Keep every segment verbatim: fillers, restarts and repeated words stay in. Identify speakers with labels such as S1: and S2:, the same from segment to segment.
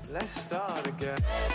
S1: Let's start again.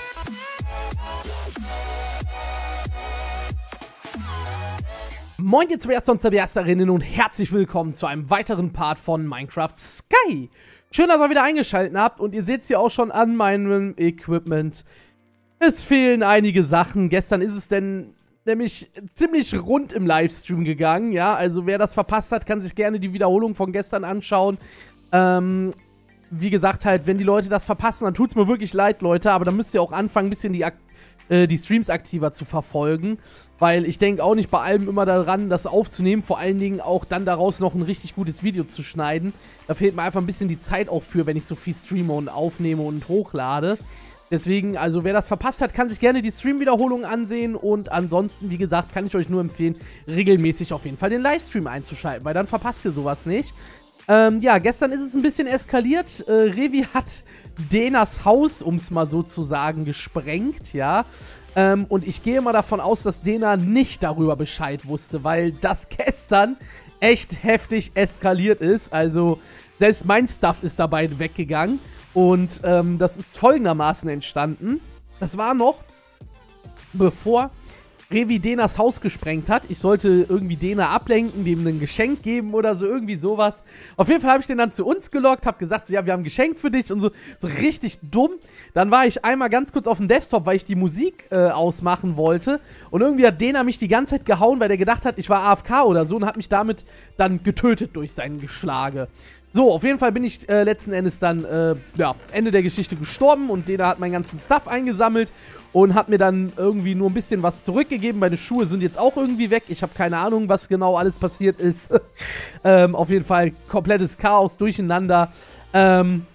S2: Moin ihr Zwerster und Zwersterinnen und herzlich willkommen zu einem weiteren Part von Minecraft Sky. Schön, dass ihr wieder eingeschaltet habt und ihr seht es ja auch schon an meinem Equipment. Es fehlen einige Sachen. Gestern ist es denn nämlich ziemlich rund im Livestream gegangen, ja. Also wer das verpasst hat, kann sich gerne die Wiederholung von gestern anschauen. Ähm... Wie gesagt, halt, wenn die Leute das verpassen, dann tut es mir wirklich leid, Leute. Aber dann müsst ihr auch anfangen, ein bisschen die, äh, die Streams aktiver zu verfolgen. Weil ich denke auch nicht bei allem immer daran, das aufzunehmen. Vor allen Dingen auch dann daraus noch ein richtig gutes Video zu schneiden. Da fehlt mir einfach ein bisschen die Zeit auch für, wenn ich so viel streame und aufnehme und hochlade. Deswegen, also wer das verpasst hat, kann sich gerne die Stream-Wiederholung ansehen. Und ansonsten, wie gesagt, kann ich euch nur empfehlen, regelmäßig auf jeden Fall den Livestream einzuschalten. Weil dann verpasst ihr sowas nicht. Ähm, ja, gestern ist es ein bisschen eskaliert. Äh, Revi hat Denas Haus, um es mal so zu sagen, gesprengt, ja. Ähm, und ich gehe mal davon aus, dass Dena nicht darüber Bescheid wusste, weil das gestern echt heftig eskaliert ist. Also, selbst mein Stuff ist dabei weggegangen. Und ähm, das ist folgendermaßen entstanden. Das war noch, bevor Revi Denas Haus gesprengt hat. Ich sollte irgendwie Dena ablenken, dem ein Geschenk geben oder so, irgendwie sowas. Auf jeden Fall habe ich den dann zu uns gelockt, habe gesagt, so, ja, wir haben ein Geschenk für dich und so, so richtig dumm. Dann war ich einmal ganz kurz auf dem Desktop, weil ich die Musik äh, ausmachen wollte und irgendwie hat Dena mich die ganze Zeit gehauen, weil der gedacht hat, ich war A F K oder so und hat mich damit dann getötet durch sein Geschlage. So, auf jeden Fall bin ich äh, letzten Endes dann, äh, ja, Ende der Geschichte gestorben und Dena hat meinen ganzen Stuff eingesammelt und hat mir dann irgendwie nur ein bisschen was zurückgegeben. Meine Schuhe sind jetzt auch irgendwie weg. Ich habe keine Ahnung, was genau alles passiert ist. ähm, auf jeden Fall komplettes Chaos, durcheinander. Ähm,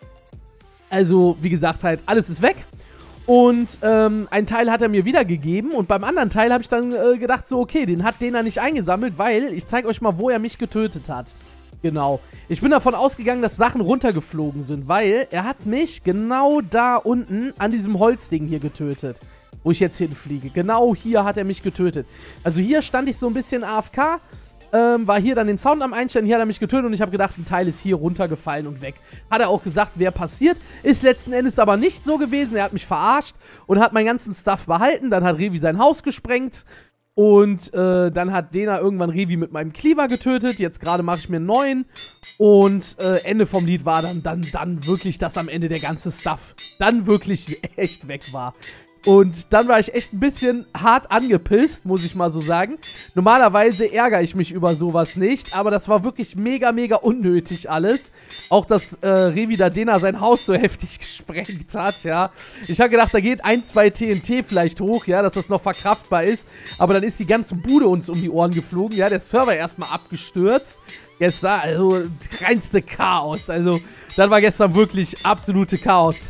S2: also, wie gesagt, halt, alles ist weg. Und ähm, einen Teil hat er mir wiedergegeben und beim anderen Teil habe ich dann äh, gedacht, so, okay, den hat Dena nicht eingesammelt, weil ich zeige euch mal, wo er mich getötet hat. Genau. Ich bin davon ausgegangen, dass Sachen runtergeflogen sind, weil er hat mich genau da unten an diesem Holzding hier getötet, wo ich jetzt hinfliege. Genau hier hat er mich getötet. Also hier stand ich so ein bisschen A F K, ähm, war hier dann den Sound am Einstellen, hier hat er mich getötet und ich habe gedacht, ein Teil ist hier runtergefallen und weg. Hat er auch gesagt, wäre passiert, ist letzten Endes aber nicht so gewesen. Er hat mich verarscht und hat meinen ganzen Stuff behalten. Dann hat Revi sein Haus gesprengt. Und äh, dann hat Dena irgendwann Revi mit meinem Cleaver getötet. Jetzt gerade mache ich mir einen neuen. Und äh, Ende vom Lied war dann, dann, dann wirklich, dass am Ende der ganze Stuff dann wirklich echt weg war. Und dann war ich echt ein bisschen hart angepisst, muss ich mal so sagen. Normalerweise ärgere ich mich über sowas nicht, aber das war wirklich mega, mega unnötig alles. Auch, dass äh, Revi da Dena sein Haus so heftig gesprengt hat, ja. Ich habe gedacht, da geht ein, zwei T N T vielleicht hoch, ja, dass das noch verkraftbar ist. Aber dann ist die ganze Bude uns um die Ohren geflogen, ja. Der Server erstmal abgestürzt. Gestern, also, reinste Chaos. Also, das war gestern wirklich absolute Chaos.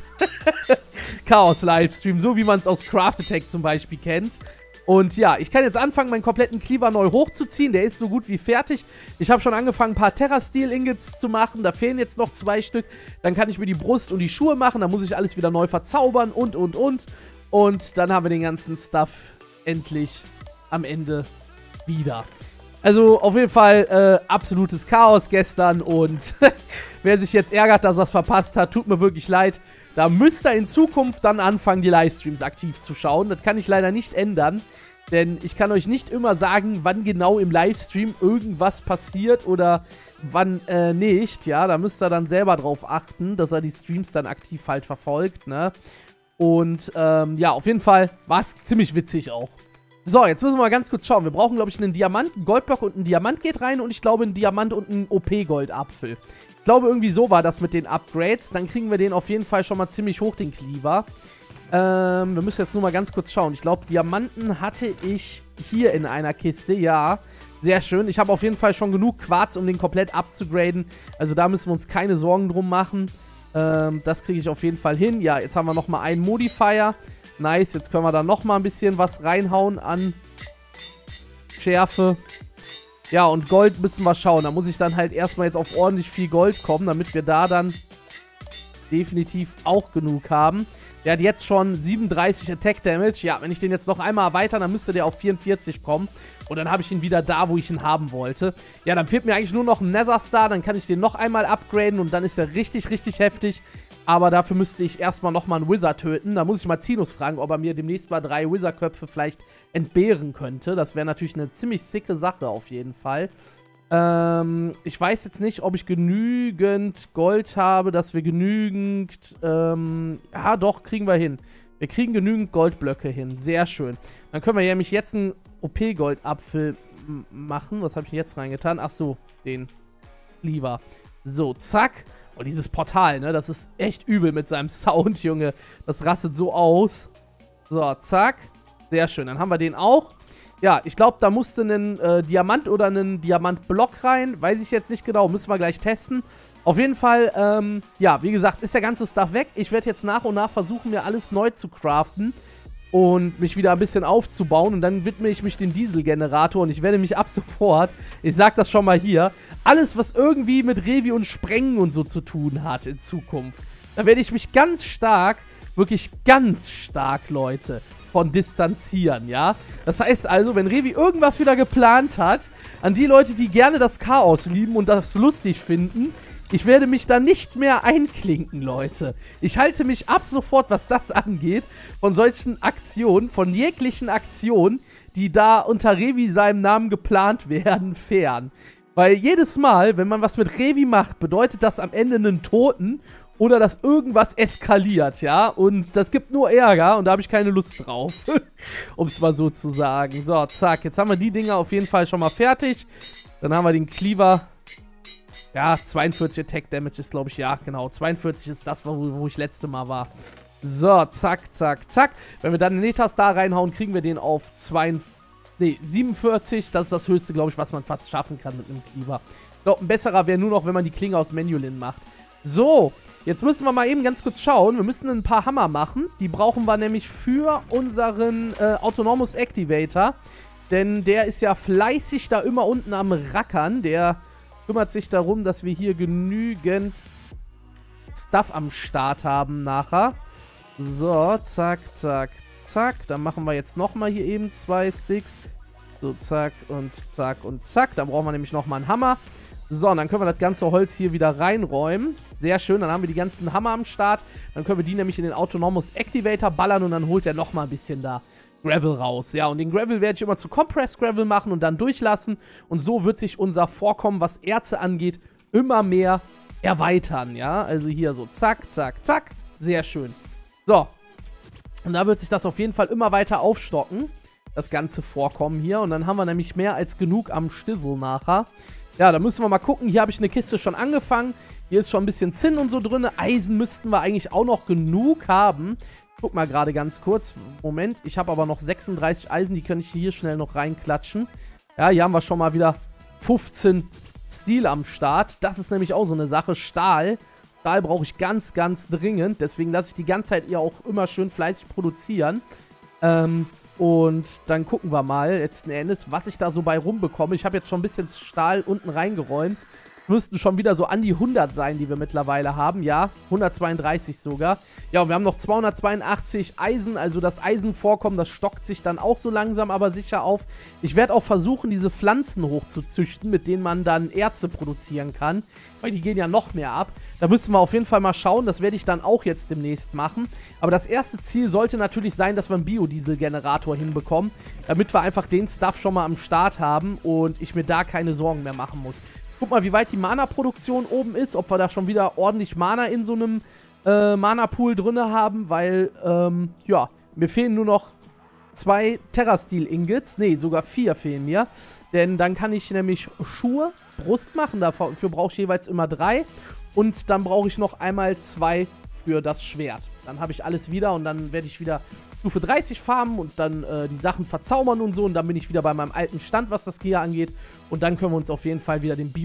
S2: Chaos-Livestream, so wie man es aus Craft Attack zum Beispiel kennt. Und ja, ich kann jetzt anfangen, meinen kompletten Cleaver neu hochzuziehen. Der ist so gut wie fertig. Ich habe schon angefangen, ein paar Terra-Steel-Ingots zu machen. Da fehlen jetzt noch zwei Stück. Dann kann ich mir die Brust und die Schuhe machen. Dann muss ich alles wieder neu verzaubern und, und, und. Und dann haben wir den ganzen Stuff endlich am Ende wieder. Also auf jeden Fall äh, absolutes Chaos gestern und wer sich jetzt ärgert, dass er es verpasst hat, tut mir wirklich leid. Da müsst ihr in Zukunft dann anfangen, die Livestreams aktiv zu schauen. Das kann ich leider nicht ändern, denn ich kann euch nicht immer sagen, wann genau im Livestream irgendwas passiert oder wann äh, nicht. Ja, da müsst ihr dann selber drauf achten, dass er die Streams dann aktiv halt verfolgt, ne? Und ähm, ja, auf jeden Fall war es ziemlich witzig auch. So, jetzt müssen wir mal ganz kurz schauen. Wir brauchen, glaube ich, einen Diamant, einen Goldblock und ein Diamant geht rein und ich glaube, ein Diamant und ein O P-Goldapfel. Ich glaube, irgendwie so war das mit den Upgrades. Dann kriegen wir den auf jeden Fall schon mal ziemlich hoch, den Cleaver. Ähm, wir müssen jetzt nur mal ganz kurz schauen. Ich glaube, Diamanten hatte ich hier in einer Kiste, ja. Sehr schön. Ich habe auf jeden Fall schon genug Quarz, um den komplett abzugraden. Also da müssen wir uns keine Sorgen drum machen. Ähm, das kriege ich auf jeden Fall hin. Ja, jetzt haben wir nochmal einen Modifier. Nice, jetzt können wir da nochmal ein bisschen was reinhauen an Schärfe. Ja, und Gold müssen wir schauen. Da muss ich dann halt erstmal jetzt auf ordentlich viel Gold kommen, damit wir da dann definitiv auch genug haben. Der hat jetzt schon siebenunddreißig Attack Damage. Ja, wenn ich den jetzt noch einmal erweitere, dann müsste der auf vierundvierzig kommen. Und dann habe ich ihn wieder da, wo ich ihn haben wollte. Ja, dann fehlt mir eigentlich nur noch ein Nether Star. Dann kann ich den noch einmal upgraden und dann ist er richtig, richtig heftig. Aber dafür müsste ich erstmal nochmal einen Wizard töten. Da muss ich mal Zinus fragen, ob er mir demnächst mal drei Wizard-Köpfe vielleicht entbehren könnte. Das wäre natürlich eine ziemlich sicke Sache auf jeden Fall. Ähm, ich weiß jetzt nicht, ob ich genügend Gold habe, dass wir genügend... Ähm, ja, doch, kriegen wir hin. Wir kriegen genügend Goldblöcke hin. Sehr schön. Dann können wir nämlich jetzt einen O P-Goldapfel machen. Was habe ich jetzt reingetan? Ach so, den Cleaver. So, zack. Oh, dieses Portal, ne? Das ist echt übel mit seinem Sound, Junge. Das rastet so aus. So, zack. Sehr schön. Dann haben wir den auch. Ja, ich glaube, da musste ein äh, Diamant oder ein Diamantblock rein. Weiß ich jetzt nicht genau. Müssen wir gleich testen. Auf jeden Fall, ähm, ja, wie gesagt, ist der ganze Stuff weg. Ich werde jetzt nach und nach versuchen, mir alles neu zu craften. Und mich wieder ein bisschen aufzubauen. Und dann widme ich mich dem Dieselgenerator. Und ich werde mich ab sofort, ich sag das schon mal hier, alles, was irgendwie mit Revi und Sprengen und so zu tun hat in Zukunft, da werde ich mich ganz stark, wirklich ganz stark, Leute, von distanzieren, ja? Das heißt also, wenn Revi irgendwas wieder geplant hat, an die Leute, die gerne das Chaos lieben und das lustig finden, ich werde mich da nicht mehr einklinken, Leute. Ich halte mich ab sofort, was das angeht, von solchen Aktionen, von jeglichen Aktionen, die da unter Revi seinem Namen geplant werden, fern. Weil jedes Mal, wenn man was mit Revi macht, bedeutet das am Ende einen Toten oder dass irgendwas eskaliert, ja? Und das gibt nur Ärger und da habe ich keine Lust drauf, um es mal so zu sagen. So, zack, jetzt haben wir die Dinger auf jeden Fall schon mal fertig. Dann haben wir den Cleaver. Ja, zweiundvierzig Attack Damage ist, glaube ich, ja, genau. zweiundvierzig ist das, wo, wo ich letzte Mal war. So, zack, zack, zack. Wenn wir dann den Netas da reinhauen, kriegen wir den auf zweiundvierzig, nee, siebenundvierzig. Das ist das höchste, glaube ich, was man fast schaffen kann mit einem Cleaver. Ich glaube, ein besserer wäre nur noch, wenn man die Klinge aus Menulin macht. So, jetzt müssen wir mal eben ganz kurz schauen. Wir müssen ein paar Hammer machen. Die brauchen wir nämlich für unseren äh, Autonomous Activator. Denn der ist ja fleißig da immer unten am Rackern. Der kümmert sich darum, dass wir hier genügend Stuff am Start haben nachher. So, zack, zack, zack. Dann machen wir jetzt nochmal hier eben zwei Sticks. So, zack und zack und zack. Dann brauchen wir nämlich nochmal einen Hammer. So, und dann können wir das ganze Holz hier wieder reinräumen. Sehr schön, dann haben wir die ganzen Hammer am Start. Dann können wir die nämlich in den Autonomous Activator ballern und dann holt er nochmal ein bisschen da Gravel raus. Ja, und den Gravel werde ich immer zu Compressed Gravel machen und dann durchlassen. Und so wird sich unser Vorkommen, was Erze angeht, immer mehr erweitern. Ja, also hier so zack, zack, zack. Sehr schön. So. Und da wird sich das auf jeden Fall immer weiter aufstocken. Das ganze Vorkommen hier. Und dann haben wir nämlich mehr als genug am Stissel nachher. Ja, da müssen wir mal gucken. Hier habe ich eine Kiste schon angefangen. Hier ist schon ein bisschen Zinn und so drin. Eisen müssten wir eigentlich auch noch genug haben. Guck mal gerade ganz kurz. Moment, ich habe aber noch sechsunddreißig Eisen, die kann ich hier schnell noch reinklatschen. Ja, hier haben wir schon mal wieder fünfzehn Steel am Start. Das ist nämlich auch so eine Sache. Stahl. Stahl brauche ich ganz, ganz dringend. Deswegen lasse ich die ganze Zeit ihr auch immer schön fleißig produzieren. Ähm, und dann gucken wir mal letzten Endes, was ich da so bei rumbekomme. Ich habe jetzt schon ein bisschen Stahl unten reingeräumt. Müssten schon wieder so an die hundert sein, die wir mittlerweile haben. Ja, hundertzweiunddreißig sogar. Ja, und wir haben noch zweihundertzweiundachtzig Eisen. Also das Eisenvorkommen, das stockt sich dann auch so langsam, aber sicher auf. Ich werde auch versuchen, diese Pflanzen hochzuzüchten, mit denen man dann Erze produzieren kann. Weil die gehen ja noch mehr ab. Da müssen wir auf jeden Fall mal schauen. Das werde ich dann auch jetzt demnächst machen. Aber das erste Ziel sollte natürlich sein, dass wir einen Biodiesel-Generator hinbekommen. Damit wir einfach den Stuff schon mal am Start haben und ich mir da keine Sorgen mehr machen muss. Guck mal, wie weit die Mana-Produktion oben ist, ob wir da schon wieder ordentlich Mana in so einem äh, Mana-Pool drin haben, weil, ähm, ja, mir fehlen nur noch zwei Terra-Steel-Ingots, nee, sogar vier fehlen mir, denn dann kann ich nämlich Schuhe, Brust machen, dafür brauche ich jeweils immer drei und dann brauche ich noch einmal zwei für das Schwert. Dann habe ich alles wieder und dann werde ich wieder Stufe dreißig farmen und dann äh, die Sachen verzaubern und so. Und dann bin ich wieder bei meinem alten Stand, was das Gear angeht. Und dann können wir uns auf jeden Fall wieder dem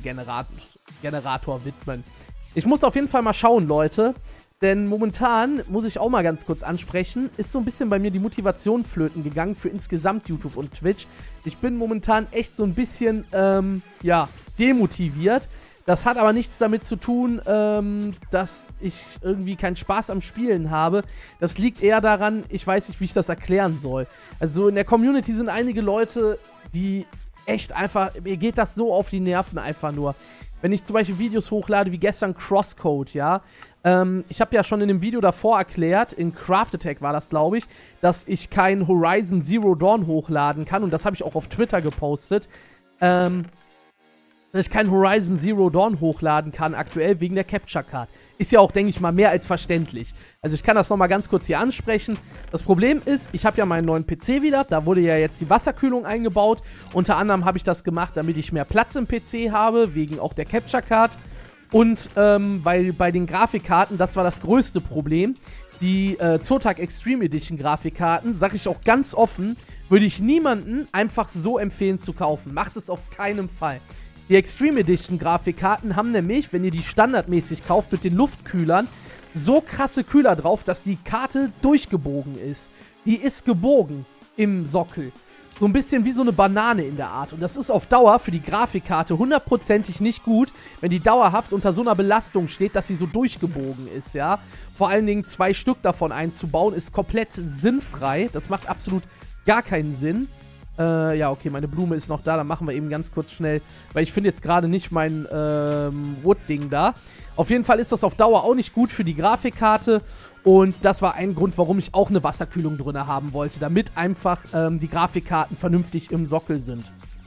S2: Biodiesel-Generator widmen. Ich muss auf jeden Fall mal schauen, Leute. Denn momentan, muss ich auch mal ganz kurz ansprechen, ist so ein bisschen bei mir die Motivation flöten gegangen für insgesamt YouTube und Twitch. Ich bin momentan echt so ein bisschen, ähm, ja, demotiviert. Das hat aber nichts damit zu tun, ähm, dass ich irgendwie keinen Spaß am Spielen habe. Das liegt eher daran, ich weiß nicht, wie ich das erklären soll. Also in der Community sind einige Leute, die echt einfach, mir geht das so auf die Nerven einfach nur. wenn ich zum Beispiel Videos hochlade, wie gestern Crosscode, ja. Ähm, ich habe ja schon in dem Video davor erklärt, in Craft Attack war das, glaube ich, dass ich kein Horizon Zero Dawn hochladen kann. Und das habe ich auch auf Twitter gepostet. Ähm, dass ich kein Horizon Zero Dawn hochladen kann, aktuell wegen der Capture Card. Ist ja auch, denke ich mal, mehr als verständlich. Also ich kann das nochmal ganz kurz hier ansprechen. Das Problem ist, ich habe ja meinen neuen P C wieder. Da wurde ja jetzt die Wasserkühlung eingebaut. Unter anderem habe ich das gemacht, damit ich mehr Platz im P C habe, wegen auch der Capture Card. Und ähm, weil bei den Grafikkarten, das war das größte Problem, die äh, Zotac Extreme Edition Grafikkarten, sage ich auch ganz offen, würde ich niemanden einfach so empfehlen zu kaufen. Macht es auf keinen Fall. Die Extreme Edition Grafikkarten haben nämlich, wenn ihr die standardmäßig kauft mit den Luftkühlern, so krasse Kühler drauf, dass die Karte durchgebogen ist. Die ist gebogen im Sockel. So ein bisschen wie so eine Banane in der Art. Und das ist auf Dauer für die Grafikkarte hundertprozentig nicht gut, wenn die dauerhaft unter so einer Belastung steht, dass sie so durchgebogen ist, ja. Vor allen Dingen zwei Stück davon einzubauen, ist komplett sinnfrei. Das macht absolut gar keinen Sinn. Äh, ja, okay, meine Blume ist noch da. Dann machen wir eben ganz kurz schnell, weil ich finde jetzt gerade nicht mein ähm, Wood-Ding da. Auf jeden Fall ist das auf Dauer auch nicht gut für die Grafikkarte. Und das war ein Grund, warum ich auch eine Wasserkühlung drin haben wollte, damit einfach ähm, die Grafikkarten vernünftig im Sockel sind.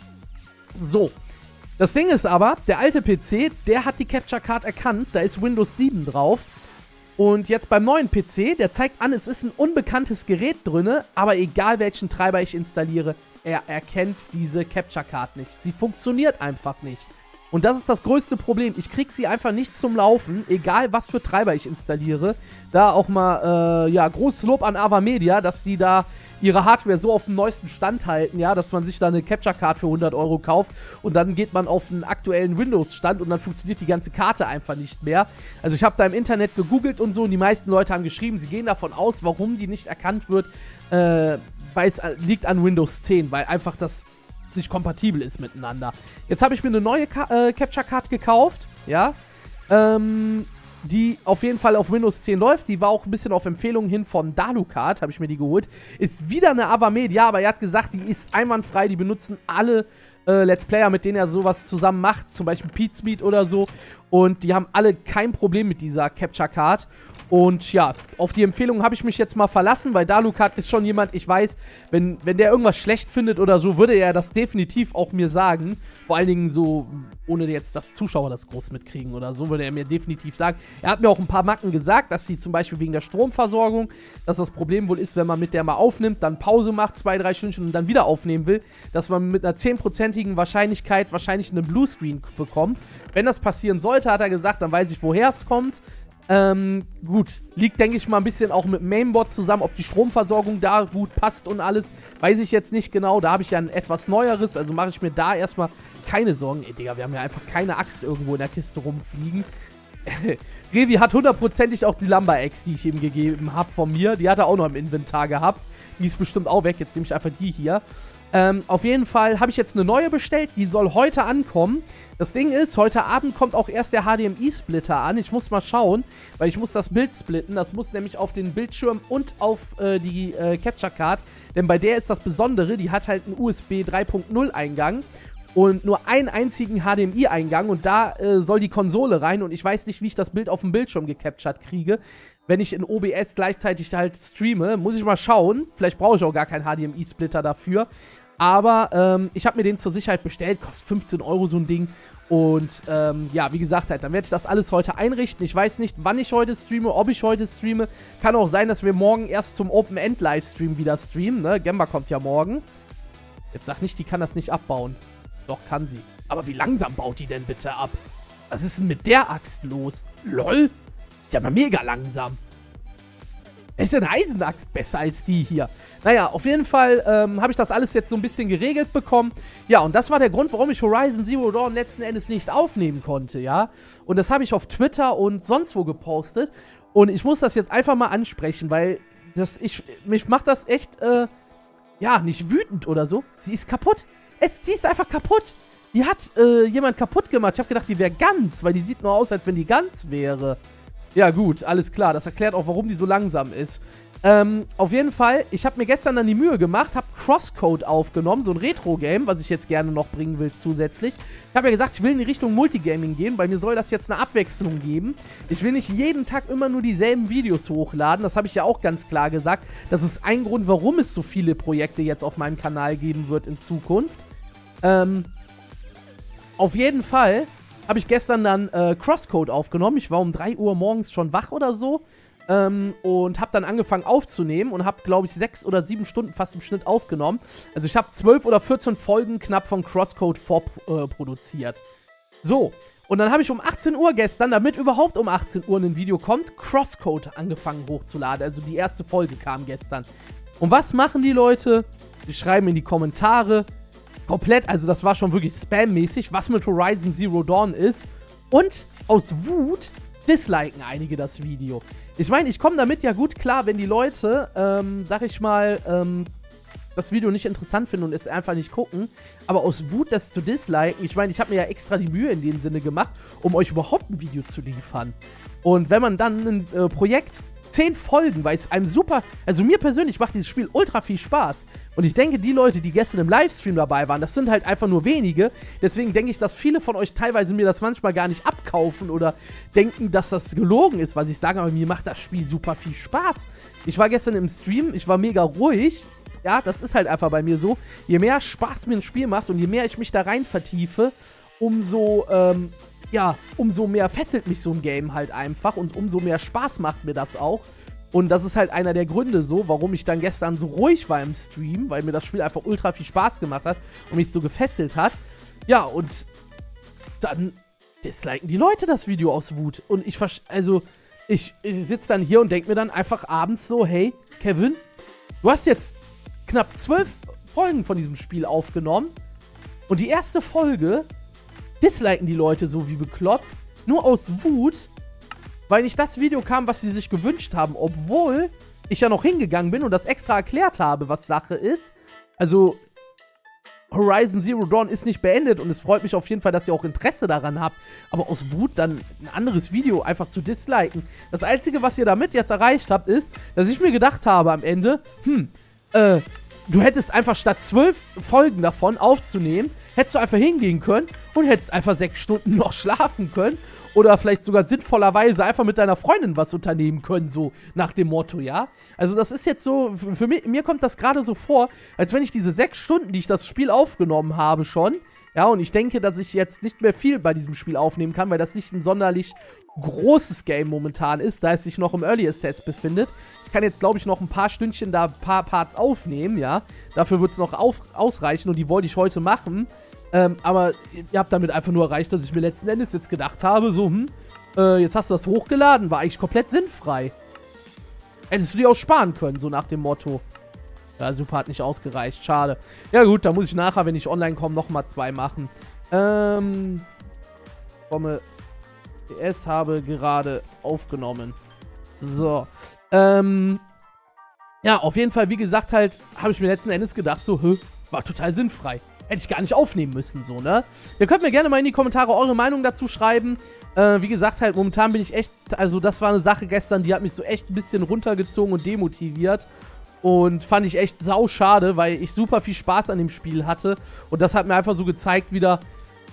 S2: So. Das Ding ist aber, der alte P C, der hat die Capture Card erkannt. Da ist Windows sieben drauf. Und jetzt beim neuen P C, der zeigt an, es ist ein unbekanntes Gerät drin, aber egal welchen Treiber ich installiere, er erkennt diese Capture Card nicht. Sie funktioniert einfach nicht. Und das ist das größte Problem. Ich kriege sie einfach nicht zum Laufen, egal was für Treiber ich installiere. Da auch mal, äh, ja, großes Lob an AVaMedia, dass die da ihre Hardware so auf dem neuesten Stand halten, ja, dass man sich da eine Capture Card für hundert Euro kauft und dann geht man auf einen aktuellen Windows-Stand und dann funktioniert die ganze Karte einfach nicht mehr. Also ich habe da im Internet gegoogelt und so und die meisten Leute haben geschrieben, sie gehen davon aus, warum die nicht erkannt wird, äh, weil es liegt an Windows zehn, weil einfach das nicht kompatibel ist miteinander. Jetzt habe ich mir eine neue Ka äh, Capture Card gekauft, ja, ähm, die auf jeden Fall auf Windows zehn läuft. Die war auch ein bisschen auf Empfehlung hin von Dalucard, habe ich mir die geholt. Ist wieder eine AVaMedia, aber er hat gesagt, die ist einwandfrei, die benutzen alle äh, Let's Player, mit denen er sowas zusammen macht, zum Beispiel Pizmeet oder so. Und die haben alle kein Problem mit dieser Capture Card. Und ja, auf die Empfehlung habe ich mich jetzt mal verlassen, weil Dalucard ist schon jemand, ich weiß, wenn, wenn der irgendwas schlecht findet oder so, würde er das definitiv auch mir sagen. Vor allen Dingen so, ohne jetzt, dass Zuschauer das groß mitkriegen oder so, würde er mir definitiv sagen. Er hat mir auch ein paar Macken gesagt, dass sie zum Beispiel wegen der Stromversorgung, dass das Problem wohl ist, wenn man mit der mal aufnimmt, dann Pause macht, zwei, drei Stunden und dann wieder aufnehmen will, dass man mit einer zehnprozentigen Wahrscheinlichkeit wahrscheinlich einen Bluescreen bekommt. Wenn das passieren sollte, hat er gesagt, dann weiß ich, woher es kommt. Ähm, gut, liegt, denke ich mal, ein bisschen auch mit Mainboard zusammen, ob die Stromversorgung da gut passt und alles, weiß ich jetzt nicht genau, da habe ich ja ein etwas neueres, also mache ich mir da erstmal keine Sorgen. Ey, Digga, wir haben ja einfach keine Axt irgendwo in der Kiste rumfliegen. Revi hat hundertprozentig auch die Lumber-Axt, die ich ihm gegeben habe von mir, die hat er auch noch im Inventar gehabt, die ist bestimmt auch weg, jetzt nehme ich einfach die hier. Ähm, auf jeden Fall habe ich jetzt eine neue bestellt, die soll heute ankommen. Das Ding ist, heute Abend kommt auch erst der H D M I-Splitter an. Ich muss mal schauen, weil ich muss das Bild splitten. Das muss nämlich auf den Bildschirm und auf äh, die äh, Capture Card. Denn bei der ist das Besondere, die hat halt einen U S B drei Punkt null Eingang und nur einen einzigen H D M I-Eingang. Und da äh, soll die Konsole rein und ich weiß nicht, wie ich das Bild auf dem Bildschirm gecaptured kriege. Wenn ich in O B S gleichzeitig halt streame, muss ich mal schauen. Vielleicht brauche ich auch gar keinen H D M I-Splitter dafür. Aber ähm, ich habe mir den zur Sicherheit bestellt, kostet fünfzehn Euro so ein Ding. Und ähm, ja, wie gesagt, halt, dann werde ich das alles heute einrichten. Ich weiß nicht, wann ich heute streame, ob ich heute streame. Kann auch sein, dass wir morgen erst zum Open-End-Livestream wieder streamen, ne? Gemba kommt ja morgen. Jetzt sag nicht, die kann das nicht abbauen. Doch, kann sie. Aber wie langsam baut die denn bitte ab? Was ist denn mit der Axt los? Lol? Ist ja mal mega langsam. Ist ja eine Eisenaxt besser als die hier. Naja, auf jeden Fall ähm, habe ich das alles jetzt so ein bisschen geregelt bekommen. Ja, und das war der Grund, warum ich Horizon Zero Dawn letzten Endes nicht aufnehmen konnte, ja. Und das habe ich auf Twitter und sonst wo gepostet. Und ich muss das jetzt einfach mal ansprechen, weil das, ich, mich macht das echt, äh, ja, nicht wütend oder so. Sie ist kaputt. Es, sie ist einfach kaputt. Die hat äh, jemand kaputt gemacht. Ich habe gedacht, die wäre ganz, weil die sieht nur aus, als wenn die ganz wäre. Ja gut, alles klar. Das erklärt auch, warum die so langsam ist. Ähm, auf jeden Fall, ich habe mir gestern dann die Mühe gemacht, habe Crosscode aufgenommen, so ein Retro-Game, was ich jetzt gerne noch bringen will zusätzlich. Ich habe ja gesagt, ich will in die Richtung Multigaming gehen, weil mir soll das jetzt eine Abwechslung geben. Ich will nicht jeden Tag immer nur dieselben Videos hochladen, das habe ich ja auch ganz klar gesagt. Das ist ein Grund, warum es so viele Projekte jetzt auf meinem Kanal geben wird in Zukunft. Ähm, auf jeden Fall habe ich gestern dann äh, Crosscode aufgenommen. Ich war um drei Uhr morgens schon wach oder so. Ähm, und habe dann angefangen aufzunehmen und habe, glaube ich, sechs oder sieben Stunden fast im Schnitt aufgenommen. Also ich habe zwölf oder vierzehn Folgen knapp von Crosscode vorproduziert. Äh, so, und dann habe ich um achtzehn Uhr gestern, damit überhaupt um achtzehn Uhr ein Video kommt, Crosscode angefangen hochzuladen. Also die erste Folge kam gestern. Und was machen die Leute? Die schreiben in die Kommentare komplett, also das war schon wirklich spammäßig, was mit Horizon Zero Dawn ist. Und aus Wut disliken einige das Video. Ich meine, ich komme damit ja gut klar, wenn die Leute, ähm, sag ich mal, ähm, das Video nicht interessant finden und es einfach nicht gucken. Aber aus Wut, das zu disliken, ich meine, ich habe mir ja extra die Mühe in dem Sinne gemacht, um euch überhaupt ein Video zu liefern. Und wenn man dann ein äh, Projekt, zehn Folgen, weil es einem super, also mir persönlich macht dieses Spiel ultra viel Spaß. Und ich denke, die Leute, die gestern im Livestream dabei waren, das sind halt einfach nur wenige. Deswegen denke ich, dass viele von euch teilweise mir das manchmal gar nicht abkaufen oder denken, dass das gelogen ist, was ich sage. Aber mir macht das Spiel super viel Spaß. Ich war gestern im Stream, ich war mega ruhig. Ja, das ist halt einfach bei mir so. Je mehr Spaß mir ein Spiel macht und je mehr ich mich da rein vertiefe, umso, ähm, ja, umso mehr fesselt mich so ein Game halt einfach und umso mehr Spaß macht mir das auch. Und das ist halt einer der Gründe so, warum ich dann gestern so ruhig war im Stream, weil mir das Spiel einfach ultra viel Spaß gemacht hat und mich so gefesselt hat. Ja, und dann disliken die Leute das Video aus Wut. Und ich, also, ich, ich sitze dann hier und denke mir dann einfach abends so, hey, Kevin, du hast jetzt knapp zwölf Folgen von diesem Spiel aufgenommen und die erste Folge disliken die Leute so wie bekloppt, nur aus Wut, weil nicht das Video kam, was sie sich gewünscht haben, obwohl ich ja noch hingegangen bin und das extra erklärt habe, was Sache ist. Also, Horizon Zero Dawn ist nicht beendet und es freut mich auf jeden Fall, dass ihr auch Interesse daran habt, aber aus Wut dann ein anderes Video einfach zu disliken. Das Einzige, was ihr damit jetzt erreicht habt, ist, dass ich mir gedacht habe am Ende, hm, äh, du hättest einfach statt zwölf Folgen davon aufzunehmen, hättest du einfach hingehen können und hättest einfach sechs Stunden noch schlafen können oder vielleicht sogar sinnvollerweise einfach mit deiner Freundin was unternehmen können, so nach dem Motto, ja? Also das ist jetzt so, für mich, mir kommt das gerade so vor, als wenn ich diese sechs Stunden, die ich das Spiel aufgenommen habe schon, ja, und ich denke, dass ich jetzt nicht mehr viel bei diesem Spiel aufnehmen kann, weil das nicht ein sonderlich großes Game momentan ist, da es sich noch im Early Access befindet. Ich kann jetzt, glaube ich, noch ein paar Stündchen da ein paar Parts aufnehmen, ja. Dafür wird es noch auf, ausreichen und die wollte ich heute machen. Ähm, aber ihr habt damit einfach nur erreicht, dass ich mir letzten Endes jetzt gedacht habe, so, hm, äh, jetzt hast du das hochgeladen, war eigentlich komplett sinnfrei. Hättest du dir auch sparen können, so nach dem Motto. Ja, super, hat nicht ausgereicht, schade. Ja gut, da muss ich nachher, wenn ich online komme, nochmal zwei machen. Ähm, komme, P S habe gerade aufgenommen. So, ähm, ja, auf jeden Fall, wie gesagt, halt, habe ich mir letzten Endes gedacht, so, hä, war total sinnfrei. Hätte ich gar nicht aufnehmen müssen, so, ne? Ihr könnt mir gerne mal in die Kommentare eure Meinung dazu schreiben. Äh, wie gesagt, halt, momentan bin ich echt, also das war eine Sache gestern, die hat mich so echt ein bisschen runtergezogen und demotiviert. Und fand ich echt sau schade, weil ich super viel Spaß an dem Spiel hatte. Und das hat mir einfach so gezeigt wieder,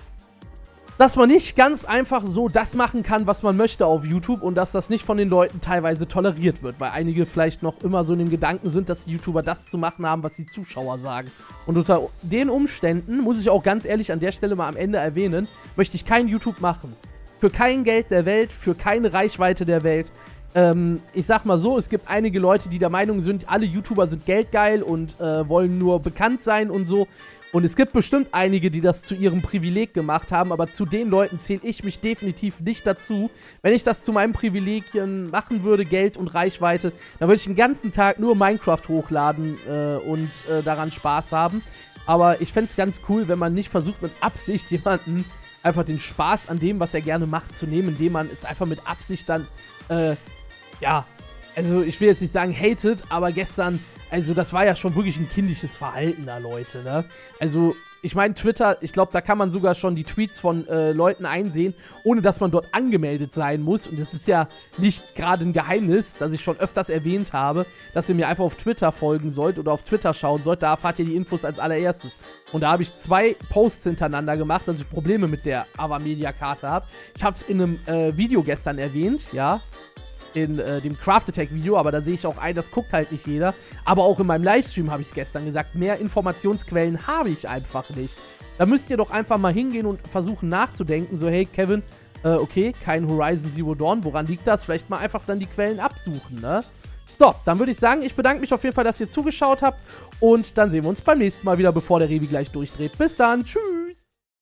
S2: dass man nicht ganz einfach so das machen kann, was man möchte auf YouTube. Und dass das nicht von den Leuten teilweise toleriert wird. Weil einige vielleicht noch immer so in dem Gedanken sind, dass die YouTuber das zu machen haben, was die Zuschauer sagen. Und unter den Umständen, muss ich auch ganz ehrlich an der Stelle mal am Ende erwähnen, möchte ich kein YouTube machen. Für kein Geld der Welt, für keine Reichweite der Welt. Ähm, ich sag mal so, es gibt einige Leute, die der Meinung sind, alle YouTuber sind geldgeil und äh, wollen nur bekannt sein und so. Und es gibt bestimmt einige, die das zu ihrem Privileg gemacht haben, aber zu den Leuten zähle ich mich definitiv nicht dazu. Wenn ich das zu meinem Privilegien machen würde, Geld und Reichweite, dann würde ich den ganzen Tag nur Minecraft hochladen äh, und äh, daran Spaß haben. Aber ich fände es ganz cool, wenn man nicht versucht, mit Absicht jemanden einfach den Spaß an dem, was er gerne macht, zu nehmen, indem man es einfach mit Absicht dann äh, ja, also ich will jetzt nicht sagen hated, aber gestern, also das war ja schon wirklich ein kindisches Verhalten da, Leute, ne? Also ich meine, Twitter, ich glaube, da kann man sogar schon die Tweets von äh, Leuten einsehen, ohne dass man dort angemeldet sein muss. Und das ist ja nicht gerade ein Geheimnis, das ich schon öfters erwähnt habe, dass ihr mir einfach auf Twitter folgen sollt oder auf Twitter schauen sollt. Da erfahrt ihr die Infos als allererstes. Und da habe ich zwei Posts hintereinander gemacht, dass ich Probleme mit der Avermedia-Karte habe. Ich habe es in einem äh, Video gestern erwähnt, ja. In äh, dem Craft Attack Video, aber da sehe ich auch ein, das guckt halt nicht jeder. Aber auch in meinem Livestream habe ich es gestern gesagt, mehr Informationsquellen habe ich einfach nicht. Da müsst ihr doch einfach mal hingehen und versuchen nachzudenken, so hey Kevin, äh, okay, kein Horizon Zero Dawn, woran liegt das? Vielleicht mal einfach dann die Quellen absuchen, ne? So, dann würde ich sagen, ich bedanke mich auf jeden Fall, dass ihr zugeschaut habt und dann sehen wir uns beim nächsten Mal wieder, bevor der Revi gleich durchdreht. Bis dann, tschüss!